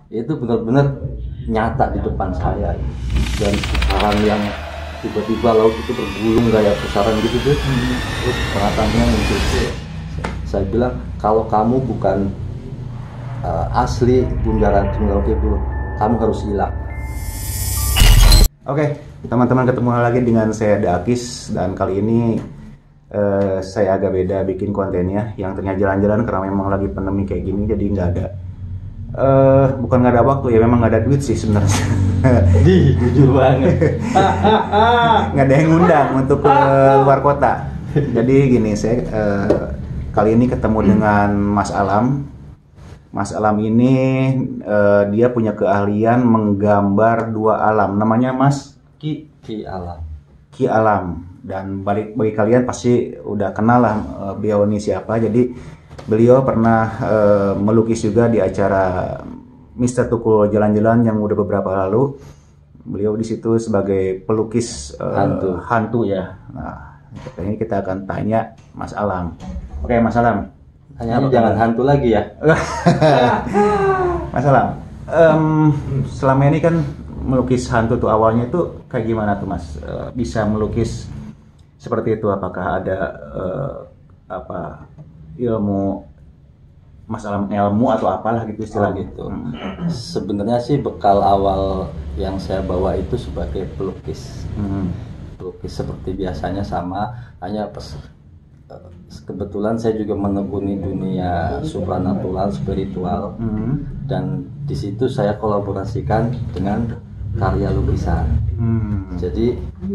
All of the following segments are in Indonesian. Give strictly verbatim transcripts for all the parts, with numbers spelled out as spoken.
itu benar-benar nyata di depan saya, dan pusaran yang tiba-tiba laut itu tergulung kayak pusaran gitu tuh. Hmm. Terus pengatangnya muncul. Saya bilang kalau kamu bukan uh, asli Bundaran Tunggal Kidul, kamu harus hilang. Oke, teman-teman, ketemu lagi dengan saya Dakis, dan kali ini uh, saya agak beda bikin kontennya. Yang ternyata jalan-jalan karena memang lagi pandemi kayak gini, jadi nggak ada. Uh, bukan nggak ada waktu ya, memang nggak ada duit sih sebenarnya. Di jujur banget. Nggak ada yang ngundang untuk ke luar kota. Jadi gini, saya uh, kali ini ketemu dengan Mas Alam. Mas Alam ini uh, dia punya keahlian menggambar dua alam. Namanya Mas Ki Ki Alam. Ki Alam. Dan bagi, bagi kalian pasti udah kenal lah uh, beliau ini siapa. Jadi beliau pernah uh, melukis juga di acara Mister Tukul Jalan-Jalan yang udah beberapa lalu. Beliau di situ sebagai pelukis uh, hantu. hantu ya. Nah, ini kita akan tanya Mas Alam. Oke, Mas Alam. Tanya jangan hantu lagi ya. Mas Alam, um, selama ini kan melukis hantu tuh awalnya tuh kayak gimana tuh Mas? Uh, bisa melukis seperti itu? Apakah ada uh, apa ilmu Mas Alam, ilmu atau apalah gitu istilah oh, gitu? Hmm. Sebenarnya sih bekal awal yang saya bawa itu sebagai pelukis. Hmm. Pelukis seperti biasanya sama, hanya pas kebetulan saya juga menekuni dunia supranatural, spiritual, hmm. dan di situ saya kolaborasikan dengan karya lukisan. Hmm. Jadi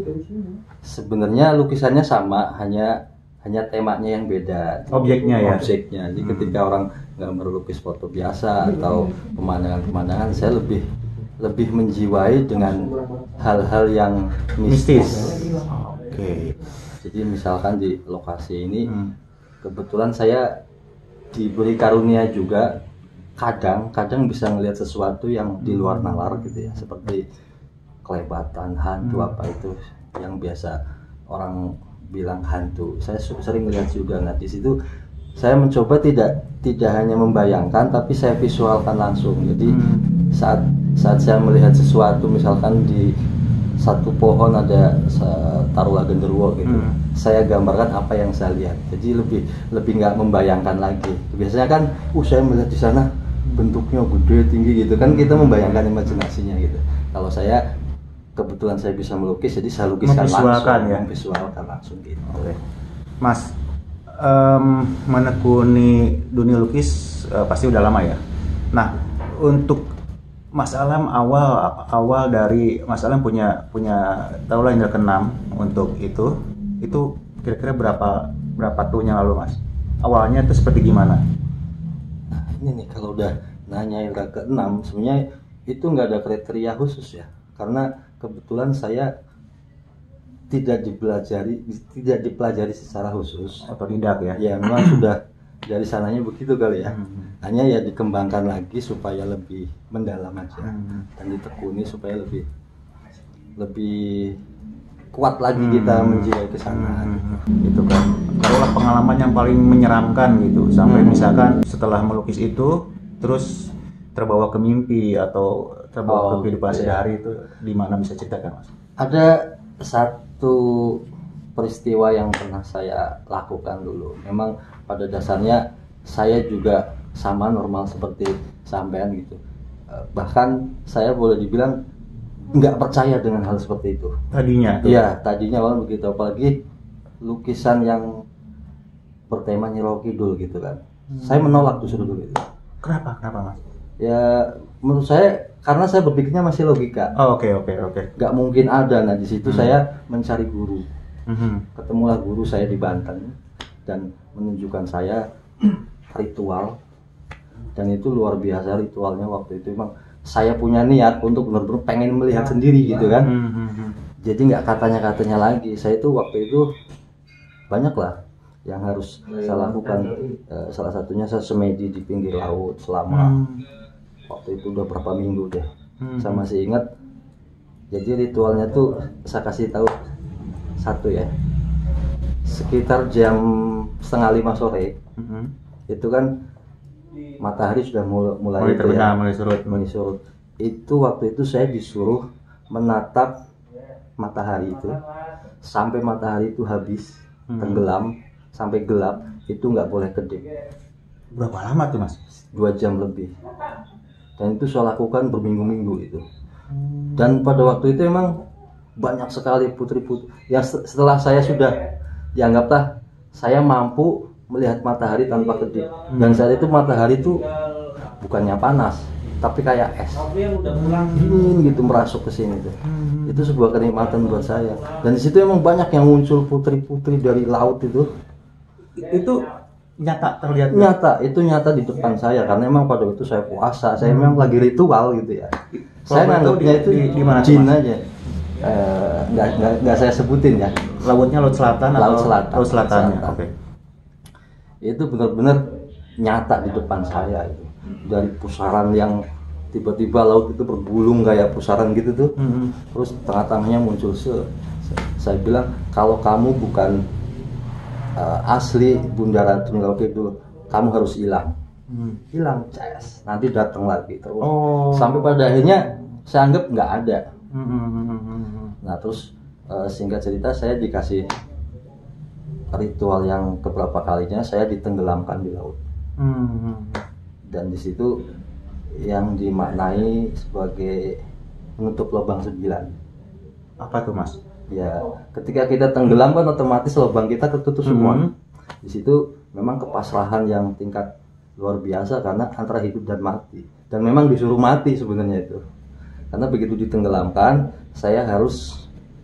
sebenarnya lukisannya sama, hanya hanya temanya yang beda. Objeknya ya. Objeknya. Jadi hmm. ketika orang nggak melukis foto biasa atau pemandangan-pemandangan, saya lebih lebih menjiwai dengan hal-hal yang mistis. mistis. Oke. Okay. Jadi misalkan di lokasi ini hmm. kebetulan saya diberi karunia juga kadang-kadang bisa melihat sesuatu yang di luar nalar gitu ya, seperti kelebatan, hantu, hmm. apa itu yang biasa orang bilang hantu. Saya sering melihat juga. Nah, di situ saya mencoba tidak tidak hanya membayangkan, tapi saya visualkan langsung. Jadi hmm. saat saat saya melihat sesuatu, misalkan di satu pohon ada taruhlah genderuwo gitu, hmm. saya gambarkan apa yang saya lihat. Jadi lebih lebih nggak membayangkan lagi. Biasanya kan, uh saya melihat di sana bentuknya gede tinggi gitu kan, kita membayangkan imajinasinya gitu. Kalau saya kebetulan saya bisa melukis, jadi saya lukiskan langsung, ya? Memvisualkan langsung gitu. Oke. Mas, um, menekuni dunia lukis uh, pasti udah lama ya. Nah, untuk Mas Alam awal awal dari Mas Alam punya punya tahulah indra keenam untuk itu itu kira-kira berapa berapa tahun yang lalu Mas? Awalnya itu seperti gimana? Nah, ini nih kalau udah nanya indra keenam, sebenarnya itu nggak ada kriteria khusus ya, karena kebetulan saya tidak dipelajari tidak dipelajari secara khusus. Otodidak ya? Ya memang sudah dari sananya begitu kali ya. Hmm. Hanya ya dikembangkan lagi supaya lebih mendalam aja, hmm. dan ditekuni supaya lebih lebih kuat lagi hmm. kita menjiwai ke sana. Hmm. Itu kan taruhlah pengalaman yang paling menyeramkan gitu, sampai hmm. misalkan setelah melukis itu terus terbawa ke mimpi atau terbawa oh, ke kehidupan sehari, itu di mana, bisa ceritakan Mas? Ada satu peristiwa yang pernah saya lakukan dulu. Memang pada dasarnya saya juga sama normal seperti sampean gitu. Bahkan saya boleh dibilang nggak percaya dengan hal seperti itu. Tadinya? Iya, tadinya awal begitu. Apalagi lukisan yang bertema Nyi Roro Kidul gitu kan. Hmm. Saya menolak justru dulu itu. Kenapa? Kenapa Mas? Ya menurut saya karena saya berpikirnya masih logika. Oh, oke oke oke. Nggak mungkin ada. Nah di situ hmm. saya mencari guru. Hmm. Ketemulah guru saya di Banten dan menunjukkan saya ritual, dan itu luar biasa ritualnya waktu itu. Memang saya punya niat untuk benar-benar pengen melihat sendiri gitu kan. Hmm. Jadi nggak katanya-katanya lagi. Saya itu waktu itu banyak lah yang harus saya lakukan. Uh, salah satunya saya semedi di pinggir laut selama hmm. waktu itu udah berapa minggu deh. Hmm. Saya masih ingat. Jadi ritualnya tuh saya kasih tahu satu ya, sekitar jam setengah lima sore, mm-hmm. itu kan matahari sudah mulai mulai, mulai terbenam, ya, mulai surut. mulai surut. Itu waktu itu saya disuruh menatap matahari itu sampai matahari itu habis, hmm. tenggelam, sampai gelap, itu nggak boleh kedip. Berapa lama tuh Mas? Dua jam lebih. Dan itu saya lakukan berminggu-minggu itu. Dan pada waktu itu emang banyak sekali putri-putri yang setelah saya sudah dianggaplah saya mampu melihat matahari tanpa kedip. Dan saat itu matahari itu bukannya panas, tapi kayak es, dingin gitu merasuk ke sini tuh. Itu sebuah kenikmatan buat saya. Dan di situ emang banyak yang muncul putri-putri dari laut itu. Itu nyata terlihat. Nyata, itu nyata di depan saya karena emang pada waktu saya puasa, saya memang lagi ritual gitu ya. Saya nganggapnya itu di, di mana jin aja. Eh, nggak, nggak, nggak saya sebutin ya. Lautnya laut selatan atau laut selatan? Laut selatannya. Oke. Okay. Itu benar-benar nyata di depan saya itu. Dari pusaran yang tiba-tiba laut itu bergulung kayak pusaran gitu tuh. Mm-hmm. Terus tengah-tengahnya muncul se. Saya bilang kalau kamu bukan uh, asli Bunda Ratu Tunggal Kidul, kamu harus hilang. Hmm. Hilang, ces. Nanti datang lagi terus. Oh. Sampai pada akhirnya saya anggap nggak ada. Hmm. Nah terus uh, singkat cerita saya dikasih ritual yang keberapa kalinya saya ditenggelamkan di laut. Hmm. Dan di situ yang dimaknai sebagai menutup lubang sembilan. Apa tuh Mas? Ya, ketika kita tenggelam kan otomatis lubang kita ketutup semua. Hmm. Di situ memang kepasrahan yang tingkat luar biasa karena antara hidup dan mati. Dan memang disuruh mati sebenarnya itu. Karena begitu ditenggelamkan, saya harus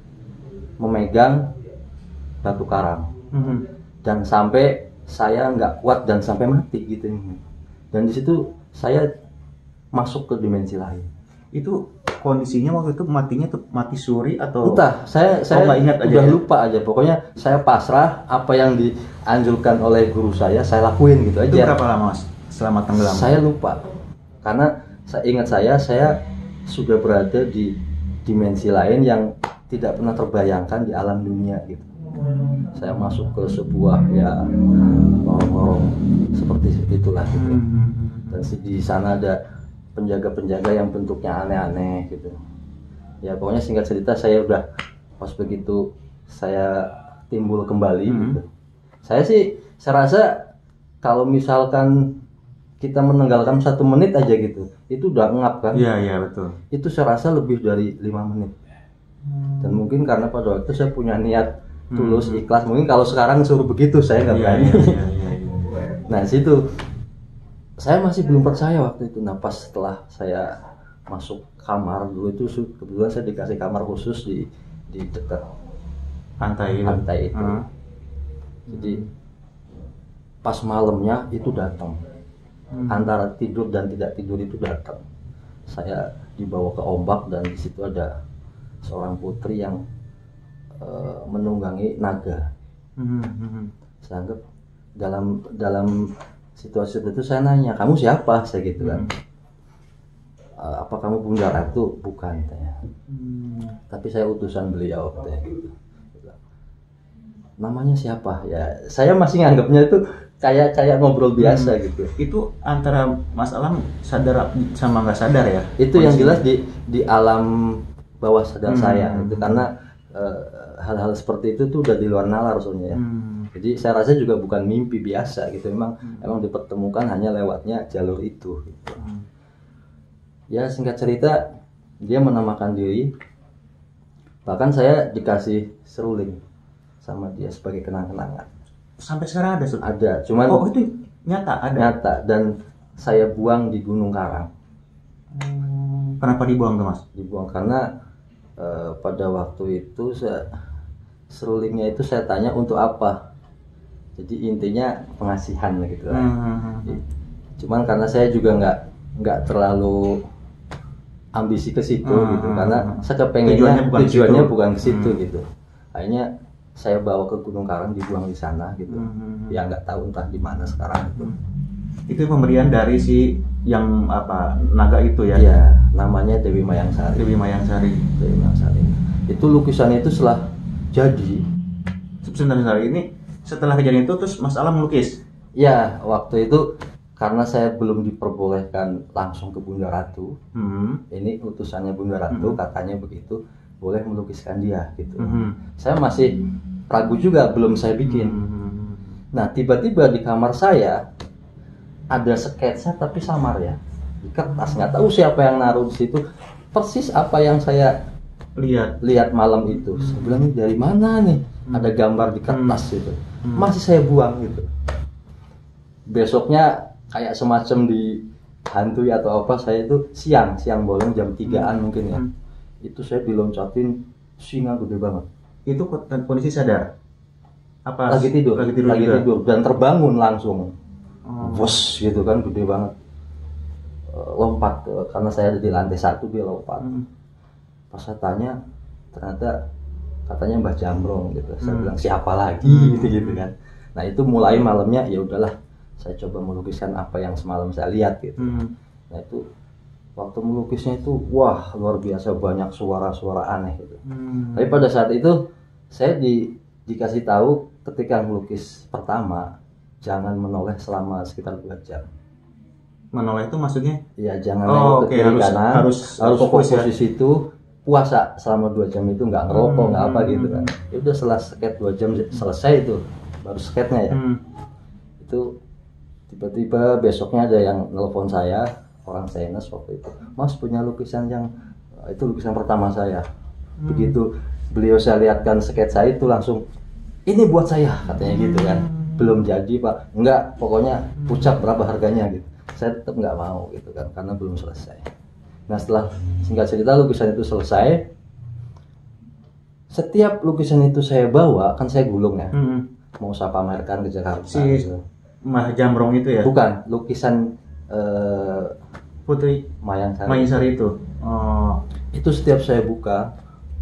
memegang batu karang. Hmm. Dan sampai saya nggak kuat dan sampai mati gitu. Dan di situ saya masuk ke dimensi lain. Itu kondisinya waktu itu matinya tuh mati suri atau entah, saya saya oh, ingat aja udah ya? lupa aja. Pokoknya saya pasrah apa yang dianjurkan oleh guru saya, saya lakuin gitu aja. Itu berapa lama Mas selama tenggelam? Saya lupa. Karena saya ingat saya saya sudah berada di dimensi lain yang tidak pernah terbayangkan di alam dunia gitu. Hmm. Saya masuk ke sebuah ya lorong-lorong seperti itulah gitu. Hmm. Dan di sana ada penjaga-penjaga yang bentuknya aneh-aneh gitu. Ya pokoknya singkat cerita saya udah pas begitu saya timbul kembali hmm. gitu. Saya sih saya rasa kalau misalkan kita menenggalkan satu menit aja gitu, itu udah ngap kan? Iya iya betul. Itu saya rasa lebih dari lima menit. Hmm. Dan mungkin karena pada waktu saya punya niat tulus, hmm. ikhlas. Mungkin kalau sekarang suruh begitu saya nggak berani. Iya, iya, iya, iya. Nah situ saya masih belum percaya waktu itu. Nah pas setelah saya masuk kamar dulu itu kebetulan saya dikasih kamar khusus di di dekat pantai pantai itu. Hmm. Jadi pas malamnya itu datang. Hmm. Antara tidur dan tidak tidur itu datang. Saya dibawa ke ombak dan di situ ada seorang putri yang uh, menunggangi naga. Hmm. Saya anggap dalam dalam situasi itu saya nanya, kamu siapa? Saya gitu kan. Hmm. Apa kamu Bunda Ratu? Bukan, tanya. Hmm. Tapi saya utusan beliau, tanya gitu. Namanya siapa? Ya, saya masih nganggapnya itu kayak kayak ngobrol biasa hmm. gitu. Itu antara Mas Alam sadar sama nggak sadar ya? Itu yang jelas di di alam bawah sadar hmm. saya. Itu karena uh, hal-hal seperti itu tuh udah di luar nalar soalnya ya. Hmm. Jadi saya rasa juga bukan mimpi biasa gitu. Emang hmm. emang dipertemukan hanya lewatnya jalur itu. Gitu. Hmm. Ya singkat cerita dia menamakan diri. Bahkan saya dikasih seruling sama dia sebagai kenang-kenangan. Sampai sekarang ada? Ada, cuman oh itu nyata ada? Nyata, dan saya buang di Gunung Karang. Hmm. Kenapa dibuang tuh Mas? Dibuang karena uh, pada waktu itu saya, serulingnya itu saya tanya untuk apa. Jadi intinya pengasihan gitu lah. Hmm. Cuman karena saya juga nggak nggak terlalu ambisi ke situ hmm. gitu, karena saya kepengennya tujuannya bukan, tujuannya bukan ke situ hmm. gitu. Akhirnya saya bawa ke Gunung Karang, dibuang di sana gitu. Hmm. Ya nggak tahu entah di mana sekarang itu. Hmm. Itu pemberian dari si yang apa naga itu ya? Iya, namanya Dewi Mayangsari. Dewi Mayangsari. Dewi Mayangsari. Itu lukisan itu setelah jadi. Sebentar sebentar ini setelah kejadian itu terus Mas Alam melukis? Ya, waktu itu karena saya belum diperbolehkan langsung ke Bunda Ratu. Hmm. Ini utusannya Bunda Ratu, hmm. katanya begitu, boleh melukiskan dia gitu. Hmm. Saya masih ragu juga, belum saya bikin. Hmm. Nah, tiba-tiba di kamar saya ada sketsa tapi samar ya, di kertas, nggak tahu siapa yang naruh di situ. Persis apa yang saya lihat lihat malam itu. Hmm. Saya bilang, ini dari mana nih? Hmm. Ada gambar di kertas hmm. gitu. Hmm. Masih saya buang gitu. Besoknya kayak semacam dihantui atau apa, saya itu siang siang bolong jam tigaan hmm. mungkin ya. Hmm. Itu saya diloncatin singa gede banget. Itu kondisi sadar? Apa lagi tidur? Lagi tidur, lagi tidur dan terbangun langsung. Oh. Wos gitu kan, gede banget. Lompat karena saya ada di lantai satu, dia lompat. Hmm. Pas saya tanya, ternyata katanya Mbah Jambrong gitu. Saya hmm. bilang siapa lagi hmm. gitu gitu kan. Nah itu mulai malamnya ya udahlah, saya coba melukiskan apa yang semalam saya lihat gitu. Hmm. Nah itu waktu melukisnya itu wah luar biasa banyak suara-suara aneh gitu. Hmm. Tapi pada saat itu saya di, dikasih tahu ketika melukis pertama jangan menoleh selama sekitar dua jam. Menoleh itu maksudnya? Iya jangan oh, nengok okay. ke kiri harus, kanan, harus, harus fokus, fokus di situ. Puasa selama dua jam itu nggak ngerokok nggak hmm. apa gitu kan. Ya udah setelah sket dua jam selesai itu baru sketnya ya. Hmm. Itu tiba-tiba besoknya ada yang nelpon saya, orang Saines waktu itu, Mas punya lukisan yang itu lukisan pertama saya. Hmm. Begitu beliau saya lihatkan sketsa itu langsung ini buat saya katanya gitu kan. Belum jadi Pak, enggak pokoknya ucap berapa harganya gitu. Saya tetap nggak mau gitu kan karena belum selesai. Nah setelah singkat cerita lukisan itu selesai, setiap lukisan itu saya bawa kan saya gulung ya, hmm. mau saya pamerkan ke Jakarta. Si gitu. Mbah Jambrong itu ya? Bukan, lukisan uh, Putri Mayang Sari. Mayang Sari itu. Oh. Itu setiap saya buka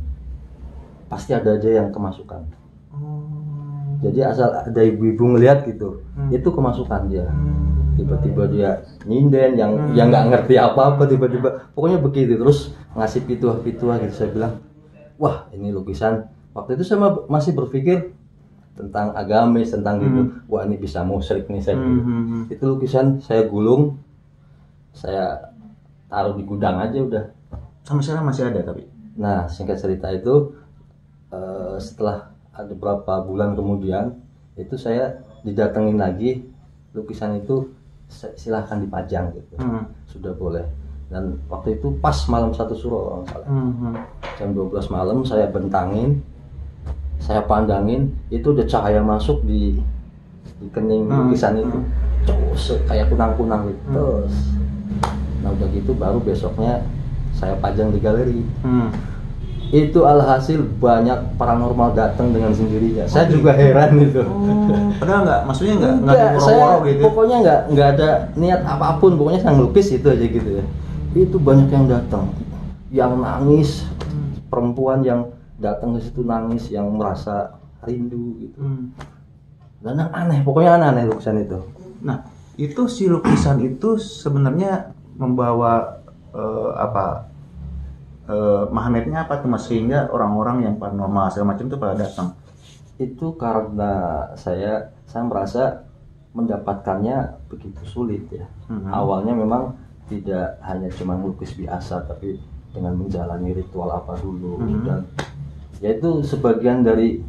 pasti ada aja yang kemasukan. Oh. Jadi asal ada ibu-ibu ngeliat gitu, hmm. itu kemasukan dia. Hmm. Tiba-tiba dia nyinden yang hmm. yang nggak ngerti apa-apa, tiba-tiba pokoknya begitu terus ngasih pituah-pituah gitu. Saya bilang wah ini lukisan, waktu itu saya masih berpikir tentang agamis, tentang hmm. gitu, wah ini bisa musyrik nih saya hmm. hmm. Itu lukisan saya gulung, saya taruh di gudang aja udah. Sampai sekarang masih ada tapi? Nah singkat cerita itu uh, setelah ada beberapa bulan kemudian itu saya didatengin lagi, lukisan itu silahkan dipajang gitu, hmm. sudah boleh. Dan waktu itu pas malam satu suro kalau nggak salah, hmm. jam dua belas malam saya bentangin, saya pandangin, itu udah cahaya masuk di di kening hmm. lukisan itu, terus kayak kunang-kunang gitu. Terus, hmm. nah udah gitu baru besoknya saya pajang di galeri. Hmm. Itu alhasil banyak paranormal datang dengan sendirinya. Okay. Saya juga heran itu. Oh, padahal nggak, maksudnya nggak nggak saya gitu. Pokoknya nggak nggak ada niat apapun. Pokoknya saya ngelukis itu aja gitu ya. Itu banyak yang datang, yang nangis, hmm. perempuan yang datang ke situ nangis, yang merasa rindu gitu. Hmm. Dan yang aneh, pokoknya aneh-aneh lukisan itu. Nah, itu si lukisan itu sebenarnya membawa uh, apa? Uh, magnetnya apa tuh Mas, sehingga orang-orang yang paranormal segala macam itu pada datang? Itu karena saya saya merasa mendapatkannya begitu sulit ya. Mm-hmm. Awalnya memang tidak hanya cuma melukis biasa, tapi dengan menjalani ritual apa dulu, mm-hmm. dan yaitu sebagian dari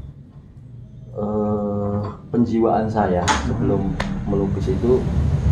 uh, penjiwaan saya sebelum mm-hmm. melukis itu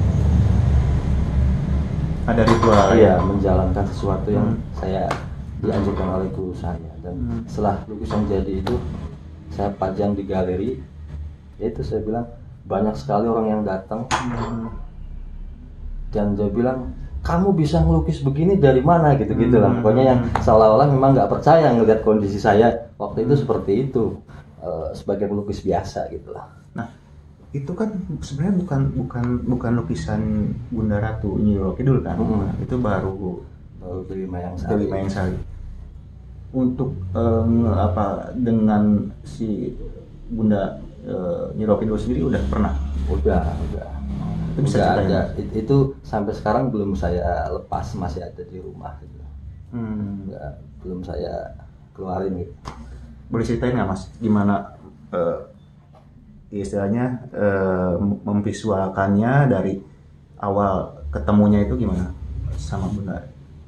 ada ritual ya, menjalankan sesuatu yang mm-hmm. saya dianjurkan oleh guru saya. Dan hmm. setelah lukisan jadi itu saya pajang di galeri, itu saya bilang banyak sekali orang yang datang, hmm. dan dia bilang kamu bisa ngelukis begini dari mana gitu gitu lah. Pokoknya yang seolah-olah memang nggak percaya ngelihat kondisi saya waktu itu seperti itu, uh, sebagai pelukis biasa gitu lah. Nah itu kan sebenarnya bukan bukan bukan lukisan Bunda Ratu Nyi Roro Kidul kan, hmm. itu baru Dewi Mayang Sari. Dewi Mayang Sari. Untuk um, apa dengan si Bunda uh, Nyi Roro Kidul sendiri udah pernah? Udah, udah. Itu bisa udah ada. It, itu sampai sekarang belum saya lepas, masih ada di rumah gitu. Hmm. Nggak, belum saya keluarin gitu. Boleh ceritain nggak Mas, gimana uh, istilahnya uh, memvisualkannya dari awal ketemunya itu gimana sama Bunda?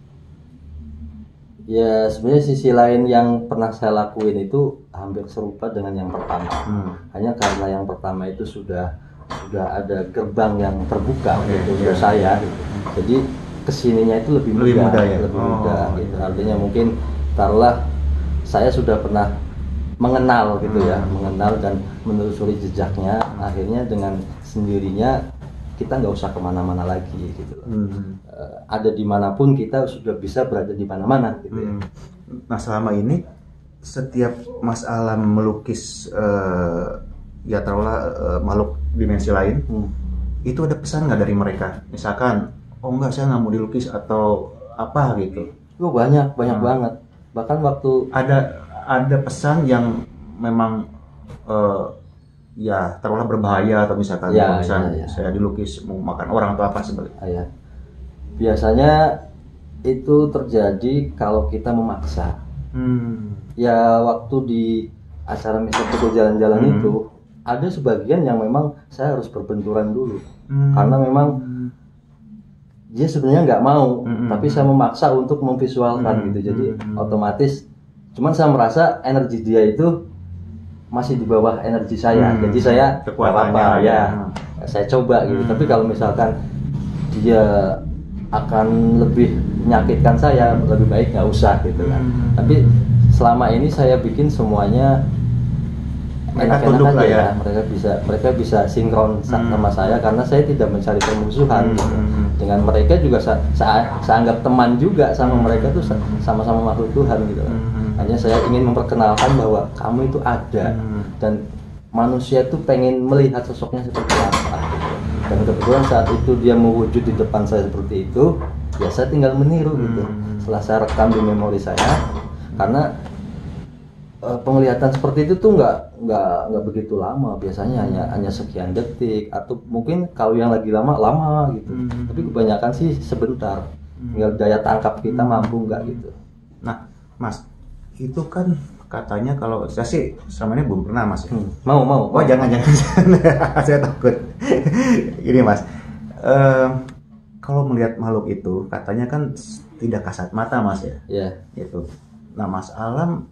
Ya sebenarnya sisi lain yang pernah saya lakuin itu hampir serupa dengan yang pertama. Hmm. Hanya karena yang pertama itu sudah sudah ada gerbang yang terbuka okay, gitu untuk yeah. saya gitu. Jadi kesininya itu lebih mudah, lebih mudah, ya? lebih oh, mudah gitu. Artinya mungkin taruhlah saya sudah pernah mengenal gitu hmm. ya, mengenal dan menelusuri jejaknya, akhirnya dengan sendirinya kita nggak usah kemana-mana lagi gitu. Hmm. Uh, ada dimanapun kita sudah bisa berada di mana-mana gitu. Hmm. Ya. Nah selama ini setiap Mas Alam melukis uh, ya taruhlah uh, makhluk dimensi lain, hmm. itu ada pesan nggak dari mereka? Misalkan, oh enggak saya nggak mau dilukis atau apa gitu? Oh banyak, banyak hmm. banget. Bahkan waktu ada ada pesan yang memang uh, ya taruhlah berbahaya atau misalkan ya, misalkan ya, ya. saya dilukis mau makan orang atau apa sebenarnya. Ya. Biasanya itu terjadi kalau kita memaksa. Hmm. Ya waktu di acara misal pukul jalan-jalan hmm. itu ada sebagian yang memang saya harus berbenturan dulu hmm. karena memang dia sebenarnya nggak mau, hmm. tapi saya memaksa untuk memvisualkan hmm. gitu. Jadi hmm. otomatis, cuman saya merasa energi dia itu masih di bawah energi saya, hmm. jadi saya kekuatannya apa ya, hmm. saya coba gitu. Hmm. Tapi kalau misalkan dia akan lebih menyakitkan saya, lebih baik nggak usah gitu kan. Hmm. Tapi selama ini saya bikin semuanya enak-enak aja ya. Mereka bisa mereka bisa sinkron hmm. sama saya karena saya tidak mencari permusuhan. Hmm. Gitu. Dengan mereka juga saya, saya, saya anggap teman juga sama hmm. mereka tuh sama-sama makhluk Tuhan gitu. Hmm. Hanya saya ingin memperkenalkan bahwa kamu itu ada hmm. dan manusia tuh pengen melihat sosoknya seperti apa. Gitu. Dan kebetulan saat itu dia mewujud di depan saya seperti itu, ya saya tinggal meniru hmm. gitu. Setelah saya rekam di memori saya, karena penglihatan seperti itu tuh nggak nggak nggak begitu lama, biasanya hanya hanya sekian detik atau mungkin kalau yang lagi lama lama gitu. Hmm. Tapi kebanyakan sih sebentar, hmm. tinggal daya tangkap kita hmm. mampu nggak gitu. Nah Mas, itu kan katanya kalau saya sih selama ini belum pernah Mas. Hmm. Mau mau. Oh jangan jangan, saya takut. Gini Mas, uh, kalau melihat makhluk itu katanya kan tidak kasat mata Mas ya. Iya. Yeah. Itu. Nah Mas Alam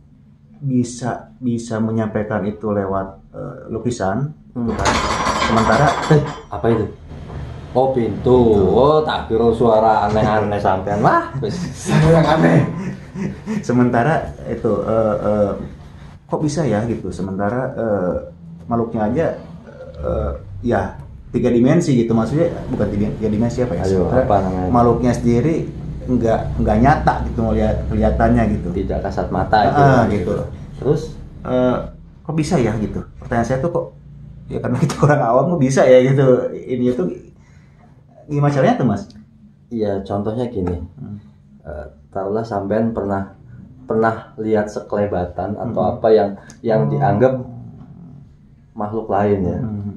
bisa bisa menyampaikan itu lewat uh, lukisan, hmm. kan? Sementara eh, apa itu? Oh pintu. Oh tak kira suara aneh-aneh sampean lah. Saya yang aneh. Sementara itu uh, uh, kok bisa ya gitu. Sementara uh, makhluknya aja uh, ya tiga dimensi gitu, maksudnya bukan tiga, tiga dimensi apa ya? Ayo, apa namanya? Makhluknya sendiri nggak nggak nyata gitu melihat kelihatannya gitu, tidak kasat mata itu ah, gitu. Terus uh, kok bisa ya gitu, pertanyaan saya tuh kok ya karena kita orang awam kok bisa ya gitu, ini itu gimana caranya tuh Mas? Iya contohnya gini, hmm. uh, taruhlah sampean pernah pernah lihat sekelebatan atau hmm. apa yang yang dianggap makhluk lain ya, hmm.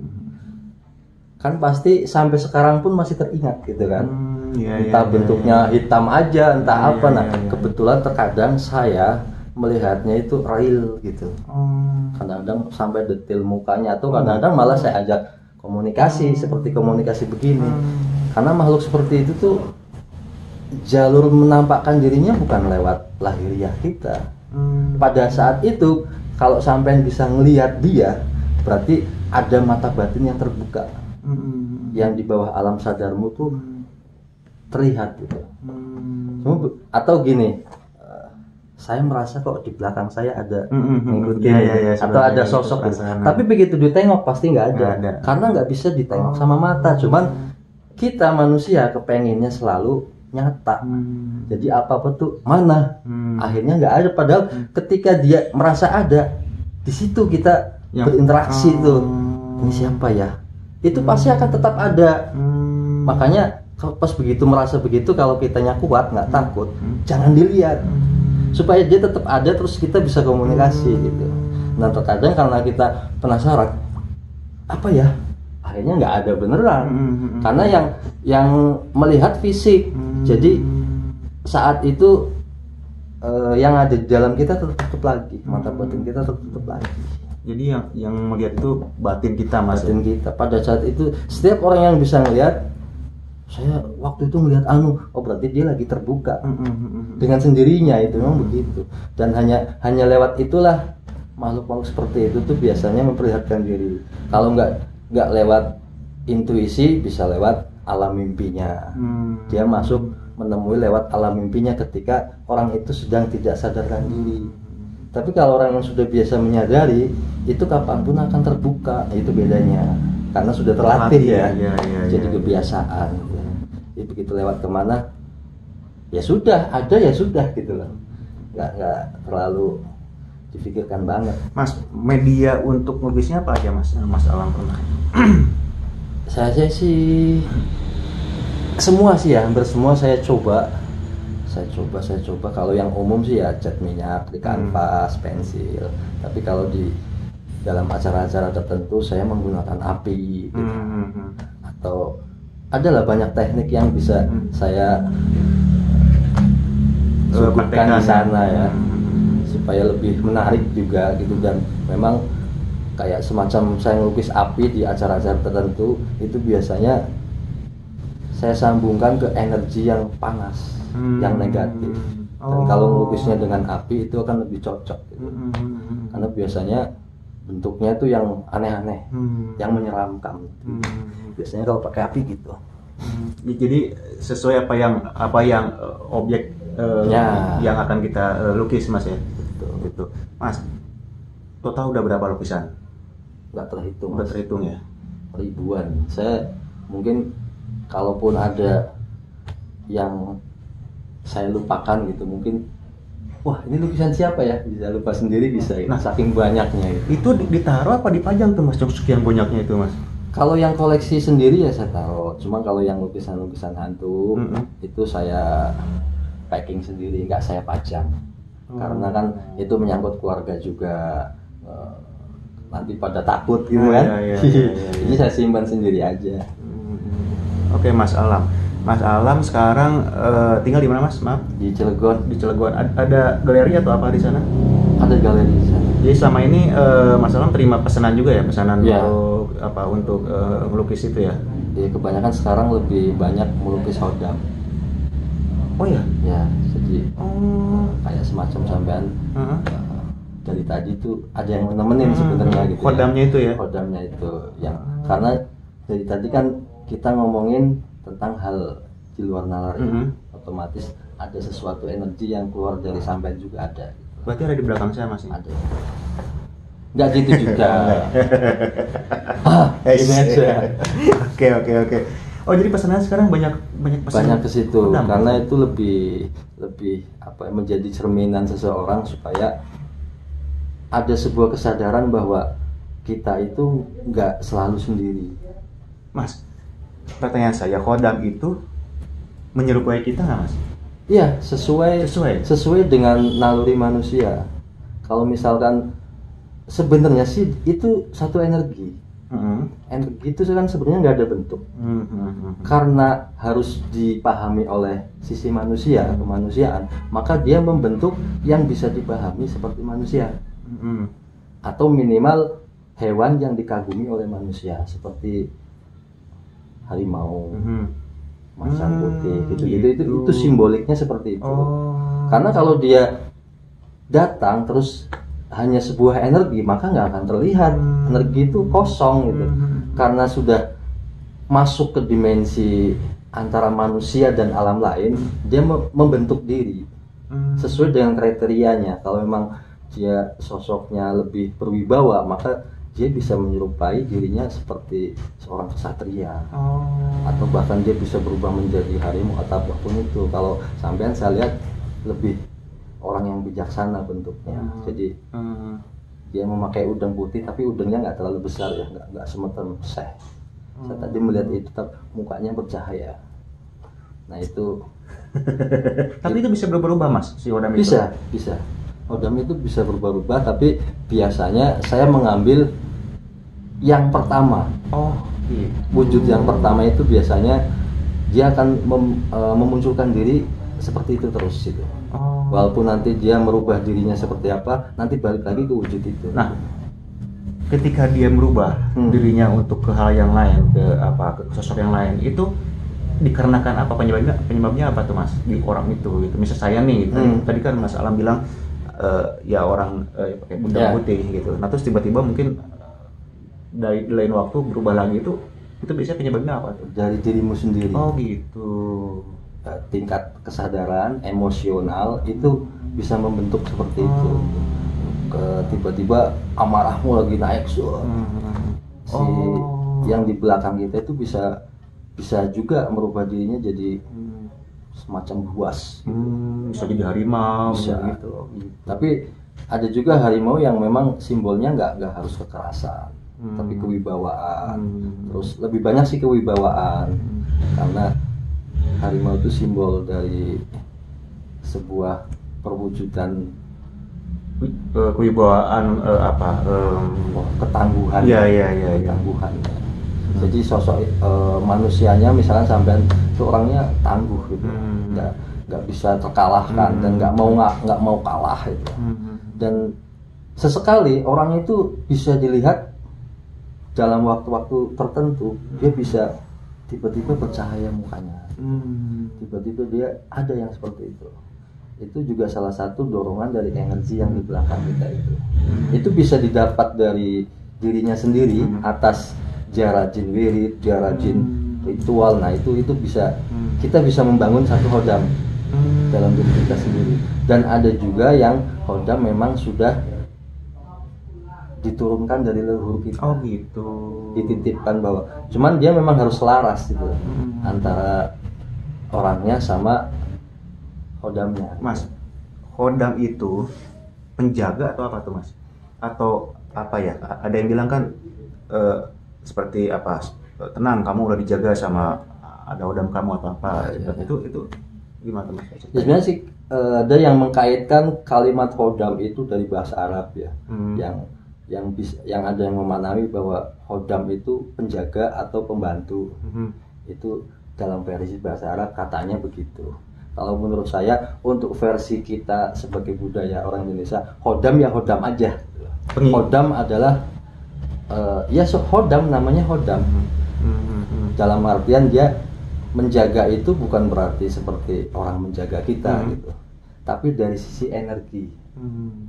kan pasti sampai sekarang pun masih teringat gitu kan. hmm. Ya, entah ya, bentuknya ya, ya. hitam aja, entah ya, apa. Nah, ya, ya. kebetulan terkadang saya melihatnya itu real gitu. Hmm. Kadang-kadang sampai detail mukanya atau kadang-kadang malah saya ajak komunikasi hmm. seperti komunikasi begini. Hmm. Karena makhluk seperti itu tuh jalur menampakkan dirinya bukan lewat lahiriah kita. Hmm. Pada saat itu kalau sampean bisa ngelihat dia, berarti ada mata batin yang terbuka. Hmm. Yang di bawah alam sadarmu tuh hmm. terlihat gitu. Hmm. Atau gini, uh, saya merasa kok di belakang saya ada mengikuti hmm, ya, ya, ya, atau ada sosok gitu. Tapi begitu ditengok pasti nggak ada. ada karena nggak bisa ditengok oh. sama mata, cuman kita manusia kepenginnya selalu nyata. hmm. Jadi apa-apa tuh mana hmm. akhirnya nggak ada, padahal hmm. ketika dia merasa ada di situ kita yang berinteraksi oh. tuh, ini siapa ya, itu hmm. pasti akan tetap ada. hmm. Makanya pas begitu merasa begitu, kalau kitanya kuat nggak takut, hmm. jangan dilihat, hmm. supaya dia tetap ada, terus kita bisa komunikasi hmm. gitu. Nah terkadang karena kita penasaran apa ya, akhirnya nggak ada beneran, hmm. karena yang yang melihat fisik, hmm. jadi saat itu eh, yang ada di dalam kita tertutup lagi, mata batin kita tertutup lagi. Jadi yang yang melihat itu batin kita Mas. Batin kita pada saat itu, setiap orang yang bisa melihat saya waktu itu melihat anu, oh berarti dia lagi terbuka Mm-hmm. dengan sendirinya, itu memang mm-hmm. begitu. Dan hanya hanya lewat itulah makhluk-makhluk seperti itu tuh biasanya memperlihatkan diri. Kalau nggak nggak lewat intuisi, bisa lewat alam mimpinya. Mm-hmm. Dia masuk menemui lewat alam mimpinya ketika orang itu sedang tidak sadarkan diri. Mm-hmm. Tapi kalau orang yang sudah biasa menyadari, itu kapanpun akan terbuka, itu bedanya. Karena sudah terlatih, terlatih ya, ya, ya, jadi ya, kebiasaan. Ya. Jadi begitu lewat kemana, ya sudah, ada ya sudah gitu loh. Nggak nggak terlalu difikirkan banget. Mas, media untuk ngelukisnya apa aja mas? Mas Alam pernah? Saya sih semua sih ya, hampir semua saya coba. Saya coba, saya coba. Kalau yang umum sih ya cat minyak di kanvas, hmm. pensil. Tapi kalau di dalam acara-acara tertentu saya menggunakan api gitu. Mm-hmm. Atau adalah banyak teknik yang bisa mm-hmm. saya suguhkan di sana ya, mm-hmm. supaya lebih menarik juga gitu. Dan memang kayak semacam saya melukis api di acara-acara tertentu itu biasanya saya sambungkan ke energi yang panas, mm-hmm. yang negatif. Dan oh. kalau melukisnya dengan api itu akan lebih cocok gitu. Mm-hmm. Karena biasanya bentuknya tuh yang aneh-aneh, hmm. yang menyeramkan. Hmm. Biasanya kalau pakai api gitu. Hmm. Jadi sesuai apa yang apa yang uh, objek uh, ya. yang akan kita uh, lukis mas ya. Betul. Gitu. Mas, total udah berapa lukisan? Nggak terhitung. Nggak terhitung ya. Ribuan. Saya mungkin kalaupun ada yang saya lupakan gitu, mungkin wah ini lukisan siapa ya, bisa lupa sendiri bisa ya. Nah saking banyaknya itu. Itu ditaruh apa dipajang tuh mas, sekian banyaknya itu mas? Kalau yang koleksi sendiri ya saya taruh, cuma kalau yang lukisan-lukisan hantu mm-hmm. itu saya packing sendiri, nggak saya pajang. hmm. Karena kan itu menyangkut keluarga juga, uh, nanti pada takut gitu kan. Ya, ya, ya, ya, ya. Jadi saya simpan sendiri aja. hmm. Oke Mas Alam. Mas Alam sekarang uh, tinggal di mana mas? Maaf. Di Cilegon. Di Cilegon. Ada, ada galeri atau apa di sana? Ada galeri di sana. Jadi selama ini uh, Mas Alam terima pesanan juga ya, pesanan ya. untuk apa untuk uh, melukis itu ya? Iya, kebanyakan sekarang lebih banyak melukis hodam. Oh ya? Ya, jadi oh. kayak semacam sampean uh-huh. uh, dari tadi tuh ada yang nemenin hmm. sebenarnya gitu. Hodamnya ya. itu ya? Hodamnya itu yang hmm. karena dari tadi kan kita ngomongin tentang hal di luar nalar ini, mm-hmm. otomatis ada sesuatu energi yang keluar dari sampean juga ada. Berarti ada di belakang saya mas? Ada. Nggak gitu juga. ah, ini aja. Oke oke oke. Oh jadi pesanan sekarang banyak banyak pesan. Banyak ke situ karena itu lebih lebih apa menjadi cerminan seseorang supaya ada sebuah kesadaran bahwa kita itu nggak selalu sendiri. Mas. Pertanyaan saya, hodam itu menyerupai kita nggak mas? Iya, sesuai sesuai sesuai dengan naluri manusia. Kalau misalkan sebenarnya sih itu satu energi. Mm-hmm. Energi itu kan sebenarnya nggak ada bentuk. Mm-hmm. Karena harus dipahami oleh sisi manusia, kemanusiaan, maka dia membentuk yang bisa dipahami seperti manusia. Mm-hmm. Atau minimal hewan yang dikagumi oleh manusia seperti harimau, mm-hmm. macan putih, gitu, gitu. Itu, itu simboliknya seperti itu. Oh. Karena kalau dia datang terus hanya sebuah energi, maka nggak akan terlihat. Mm. Energi itu kosong gitu. Mm-hmm. Karena sudah masuk ke dimensi antara manusia dan alam lain, dia membentuk diri mm. sesuai dengan kriterianya. Kalau memang dia sosoknya lebih berwibawa, maka dia bisa menyerupai dirinya seperti seorang kesatria, oh. atau bahkan dia bisa berubah menjadi harimau atau apapun itu. Kalau sampean saya lihat lebih orang yang bijaksana bentuknya, hmm. jadi hmm. dia memakai udang putih tapi udangnya nggak terlalu besar ya, nggak nggak semeter seh. Hmm. Saya tadi melihat itu, tapi mukanya bercahaya. Nah itu. Tapi itu bisa berubah-ubah mas, si hodam itu? Bisa, bisa. Hodam itu bisa berubah-ubah, tapi biasanya saya mengambil yang pertama. Oh, iya. Wujud yang pertama itu biasanya dia akan mem, e, memunculkan diri seperti itu terus itu. Oh. Walaupun nanti dia merubah dirinya seperti apa, nanti balik lagi ke wujud itu. Nah, ketika dia merubah hmm. dirinya untuk ke hal yang lain, ke apa, ke sosok yang lain, itu dikarenakan apa, penyebabnya penyebabnya apa tuh Mas di orang itu gitu. Misal saya nih gitu. Hmm. Tadi kan Mas Alam bilang uh, ya orang uh, pakai bundang Ya. putih gitu. Nah terus tiba-tiba mungkin dari di lain waktu berubah lagi, itu itu biasanya penyebabnya apa tuh? Dari dirimu sendiri. Oh gitu. Eh, tingkat kesadaran emosional itu bisa membentuk seperti itu. Oh. Ke tiba-tiba amarahmu lagi naik, so, Hmm. si Oh. yang di belakang kita itu bisa bisa juga merubah dirinya jadi Hmm. semacam buas. Hmm, bisa jadi harimau Bisa. gitu. gitu. Tapi ada juga harimau yang memang simbolnya nggak nggak harus kekerasan, Hmm. tapi kewibawaan. Hmm. Terus lebih banyak sih kewibawaan, Hmm. karena harimau itu simbol dari sebuah perwujudan Uh, kewibawaan uh, apa? Um, oh, ketangguhan. Iya iya iya. iya. Ketangguhan. Jadi sosok eh, manusianya misalkan sampean itu orangnya tangguh gitu, Hmm. nggak nggak bisa terkalahkan Hmm. dan nggak mau nggak nggak mau kalah itu. Hmm. Dan sesekali orang itu bisa dilihat dalam waktu-waktu tertentu dia bisa tiba-tiba bercahaya mukanya, Hmm. tiba-tiba dia ada yang seperti itu. Itu juga salah satu dorongan dari energi yang di belakang kita itu. Itu bisa didapat dari dirinya sendiri Hmm. atas jara jin wirid, jara jin Hmm. ritual. Nah itu itu bisa Hmm. kita bisa membangun satu hodam Hmm. dalam diri kita sendiri. Dan ada juga yang hodam memang sudah diturunkan dari leluhur kita, Oh gitu. dititipkan bahwa cuman dia memang harus selaras gitu Hmm. antara orangnya sama hodamnya. Mas, hodam itu penjaga atau apa tuh Mas? Atau apa ya? A- Ada yang bilang kan eh, seperti apa? Tenang, kamu udah dijaga sama ada hodam kamu atau apa? Ah, iya, iya. Itu itu gimana Mas? Ya, sebenarnya sih eh, ada yang mengkaitkan kalimat hodam itu dari bahasa Arab ya, Hmm. yang yang bisa yang ada yang memaknai bahwa hodam itu penjaga atau pembantu. Hmm. Itu dalam versi bahasa Arab katanya begitu. Kalau menurut saya untuk versi kita sebagai budaya orang Indonesia, hodam ya hodam aja. Pengi- Hodam adalah eh, ya so, hodam namanya hodam. Hmm. Hmm. Hmm. Dalam artian dia menjaga itu bukan berarti seperti orang menjaga kita Hmm. gitu, tapi dari sisi energi. Hmm.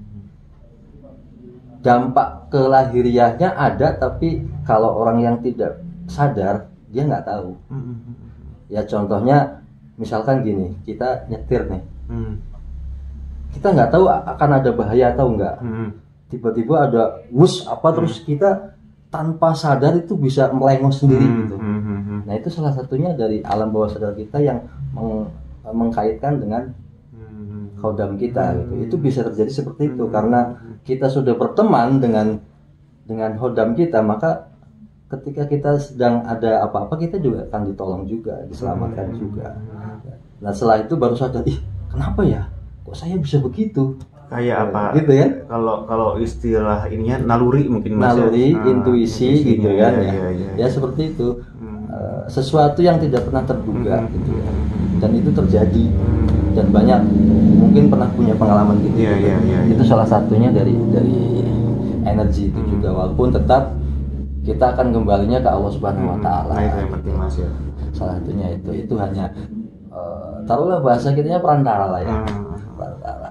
Dampak kelahiriahnya ada, tapi kalau orang yang tidak sadar dia nggak tahu. Hmm. Ya contohnya misalkan gini, kita nyetir nih, Hmm. kita nggak tahu a- akan ada bahaya atau enggak. Hmm. Tiba-tiba ada wus apa terus kita tanpa sadar itu bisa melengos sendiri Hmm. gitu. Hmm. Hmm. Nah itu salah satunya dari alam bawah sadar kita yang meng- mengkaitkan dengan Hmm. hodam kita gitu. Itu bisa terjadi seperti itu karena kita sudah berteman dengan dengan hodam kita, maka ketika kita sedang ada apa-apa kita juga akan ditolong juga, diselamatkan juga. Nah setelah itu baru sadar, ih kenapa ya kok saya bisa begitu, Kayak apa? gitu ya. Kalau kalau istilah ininya naluri mungkin Mas, ya? Naluri, Ah, intuisi intuisinya, gitu kan iya, ya. iya, iya. Ya seperti itu. Hmm. Eh, sesuatu yang tidak pernah terduga Hmm. gitu ya. Dan itu terjadi dan banyak mungkin pernah punya pengalaman gitu. Iya, iya, iya, iya. Itu salah satunya dari dari energi itu juga, walaupun tetap kita akan kembalinya ke Allah Subhanahu wa taala. Nah, itu yang penting Mas ya. Salah satunya itu itu hanya eh, taruhlah bahasa kitanya perantara lah ya. Hmm. Perantara.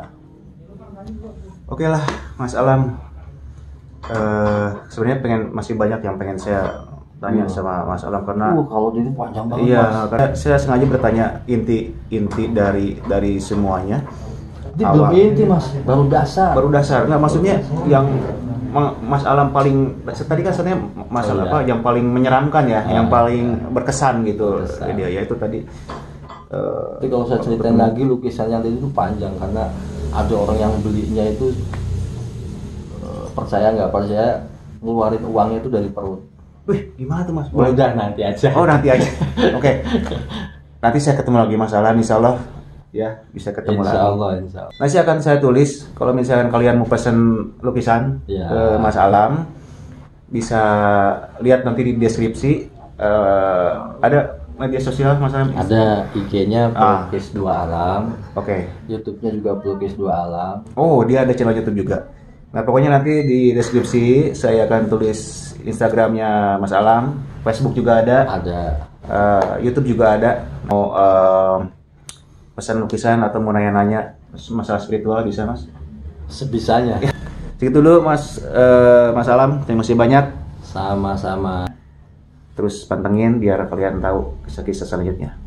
Oke lah, Mas Alam. Eh, sebenarnya pengen masih banyak yang pengen saya tanya Hmm. sama Mas Alam karena Uh, kalau itu panjang banget. Mas. iya, karena saya sengaja bertanya inti-inti dari dari semuanya. Ini belum inti Mas, baru dasar. Baru dasar. Nggak, maksudnya yang Ma- Mas Alam paling tadi kan sebenarnya masalah Oh, iya. apa yang paling menyeramkan ya, Ah, yang paling berkesan gitu. Berkesan. Dia ya itu tadi. eh, Tapi kalau saya ceritain lagi lukisan yang itu panjang karena ada orang yang belinya itu eh, percaya nggak percaya ngeluarin uangnya itu dari perut. Wih, gimana tuh Mas? Boleh dah nanti aja. Oh nanti aja. Oke. Nanti saya ketemu lagi Mas Alam, insya Allah ya bisa ketemu Insya lagi. Allah, insya Allah. Nanti akan saya tulis kalau misalkan kalian mau pesen lukisan Ya. ke Mas Alam, bisa lihat nanti di deskripsi. Eh, ada media sosial Mas Alam? Ada I G-nya Ah. Pelukis Dua Alam, Oke. YouTube-nya juga Pelukis Dua Alam. Oh, dia ada channel YouTube juga. Nah, pokoknya nanti di deskripsi saya akan tulis Instagramnya Mas Alam, Facebook juga ada. Ada Uh, YouTube juga ada. Mau uh, pesan lukisan atau mau nanya-nanya masalah spiritual bisa Mas? Sebisanya. Segitu dulu Mas uh, Mas Alam, terima kasih banyak. Sama-sama. Terus pantengin biar kalian tahu kisah-kisah selanjutnya.